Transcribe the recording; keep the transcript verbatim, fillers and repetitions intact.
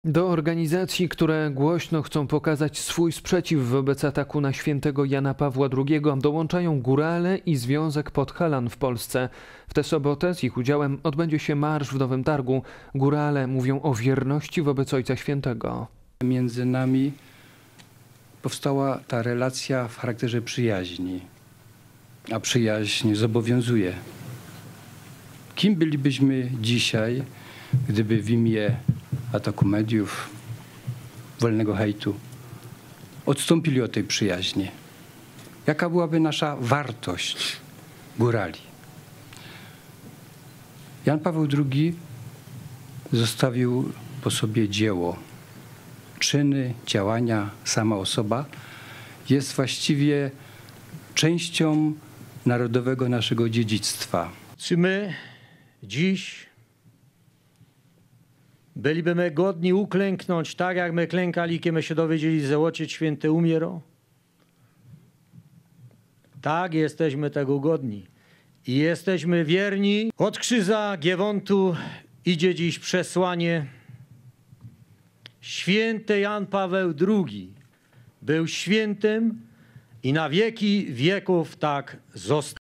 Do organizacji, które głośno chcą pokazać swój sprzeciw wobec ataku na świętego Jana Pawła drugiego, dołączają górale i Związek Podhalan w Polsce. W tę sobotę z ich udziałem odbędzie się marsz w Nowym Targu. Górale mówią o wierności wobec Ojca Świętego. Między nami powstała ta relacja w charakterze przyjaźni, a przyjaźń zobowiązuje. Kim bylibyśmy dzisiaj, gdyby w imię ataku mediów, wolnego hejtu odstąpili od tej przyjaźni? Jaka byłaby nasza wartość górali? Jan Paweł drugi zostawił po sobie dzieło. Czyny, działania, sama osoba jest właściwie częścią narodowego naszego dziedzictwa. Czy my dziś bylibyśmy godni uklęknąć tak, jak my klękali, kiedy my się dowiedzieli, że Ojciec Święty umierał? Tak, jesteśmy tego godni. I jesteśmy wierni. Od krzyża Giewontu idzie dziś przesłanie. Święty Jan Paweł drugi był świętym i na wieki wieków tak został.